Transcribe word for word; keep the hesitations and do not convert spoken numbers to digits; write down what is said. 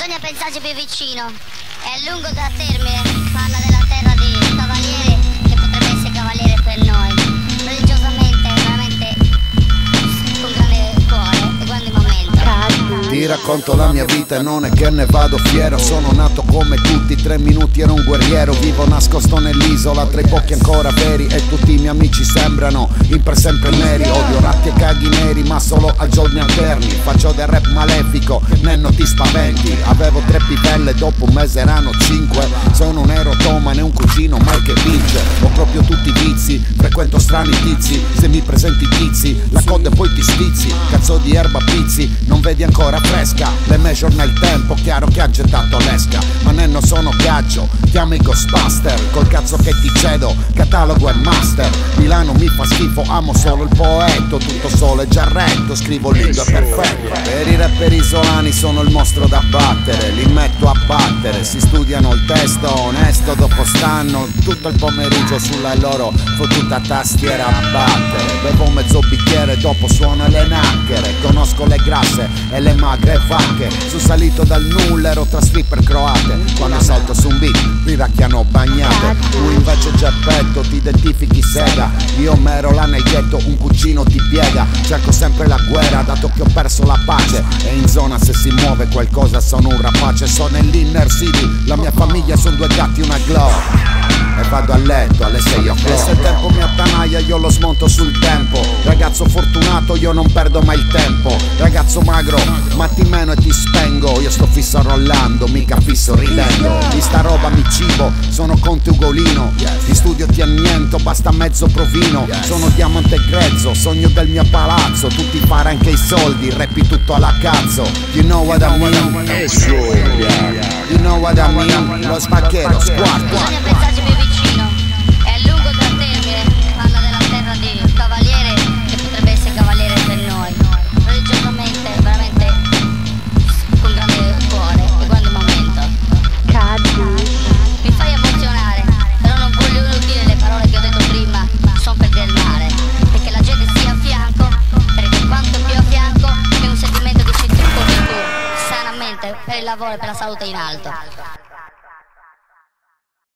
bisogna pensarci più vicino. È lungo da termine, parla della terra di cavaliere che potrebbe essere cavaliere per noi. Religiosamente, veramente, con grande cuore e grande momento. Ti racconto la mia vita e non è che ne vado fiero. Sono nato come tutti, tre minuti ero un guerriero. Vivo nascosto nell'isola tra i pochi ancora veri, e tutti i miei amici sembrano in per sempre neri. Odio ratti e caghi neri ma solo a giorni alterni. Faccio del rap malefico, nenno ti spaventi. Avevo tre pipelle, dopo un mese erano cinque. Sono un erotomane, un cugino mai che vince. Ho proprio tutti i vizi, frequento strani tizi. Se mi presenti tizi, la coda e poi ti stizi. Cazzo di erba pizzi, non vedi ancora fresca. Le measure nel tempo, chiaro che ha gettato l'esca. Ma nenno sono ghiaccio, chiamo i Ghostbuster. Col cazzo che ti cedo, catalogo e master. Milano mi fa schifo, amo solo il poeto. Tutto solo e già retto, scrivo lindo e perfetto. Per i rapper isolani sono il mostro da battere. Li metto a battere, si studiano il testo onesto. Dopo stanno tutto il pomeriggio sulla loro fottuta tastiera a battere. Bevo mezzo bicchiere, dopo suono le nacchere. Conosco le grasse e le magre vacche. Su salito dal nulla ero tra stripper croate. Quando salto su un beat mi racchiano bagnate. Tu invece Geppetto ti identifichi sega. Io mero là nel ghetto, un cugino ti piega. Cerco sempre la guerra dato che ho perso la pace. E in zona se si muove qualcosa sono un rapace. Sono nell'inner city, la mia famiglia sono due gatti e una glow. E vado a letto alle sei o'clock. E se il tempo mi attanaglia io lo smonto sul tempo. Ragazzo fortunato io non perdo mai il tempo. Ragazzo magro ma ti meno e ti spengo. Io sto fisso rollando, mica fisso ridendo. Di sta roba mi cibo, sono Conte Ugolino. Di studio ti anniento, basta mezzo provino. Sono diamante grezzo, sogno del mio palazzo. Tu ti pare anche i soldi, rappi tutto alla cazzo. You know what I mean? You know what I mean? Lo spacchero, squarto. Bisogna pensarci più vicino. È lungo da termine, parla della terra di cavaliere che potrebbe essere cavaliere per noi. Religiosamente, veramente, con grande cuore e grande momento. Mi fai emozionare, però non voglio dire le parole che ho detto prima. Sono per del male, perché la gente sia a fianco, perché quanto più a fianco è un sentimento che senti un po' di tu, sanamente, per il lavoro e per la salute in alto.